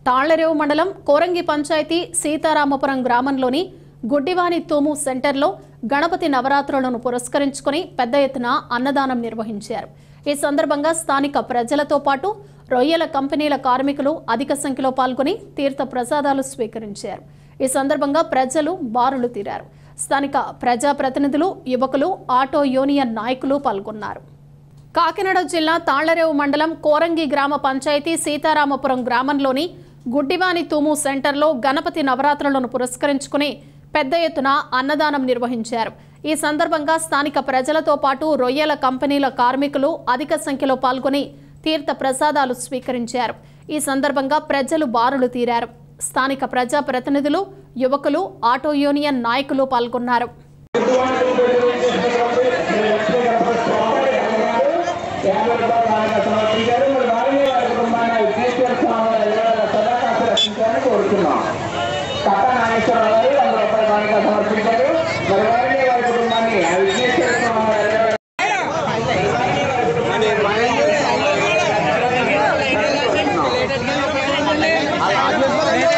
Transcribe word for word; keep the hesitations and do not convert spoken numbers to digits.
తాళ్లరేవు మండలం కోరంగి పంచాయతీ సీతారామపురం గ్రామంలోని గుడ్డివాని తూము సెంటర్లో గణపతి నవరాత్రులను పురస్కరించుకుని పెద్ద ఎత్తున అన్నదానం నిర్వహించారు। ఈ సందర్భంగా స్థానిక ప్రజలతో పాటు రొయ్యల కంపెనీల కార్మికులు అధిక సంఖ్యలో పాల్గొని తీర్థ ప్రసాదాలు స్వీకరించారు। ఈ సందర్భంగా ప్రజలు బారులు తీరారు। స్థానిక ప్రజా ప్రతినిధులు, యువకులు, ఆటో యూనియన్ నాయకులు పాల్గొన్నారు। కాకినాడ జిల్లా తాళ్లరేవు మండలం కోరంగి గ్రామ పంచాయతీ సీతారామపురం గ్రామంలోని గుడ్డివాని తూము సెంటర్లో గణపతి నవరాత్రులను పురస్కరించుకుని పెద్ద ఎత్తున అన్నదానం నిర్వహించారు। ఈ సందర్భంగా స్థానిక ప్రజలతో పాటు రొయ్యల కంపెనీల కార్మికులు అధిక సంఖ్యలో పాల్గొని తీర్థ ప్రసాదాలు స్వీకరించారు। ఈ సందర్భంగా ప్రజలు బారులు తీరారు। స్థానిక ప్రజా ప్రతినిధులు, యువకులు, ఆటో యూనియన్ నాయకులు పాల్గొన్నారు। समर्पिंచారు।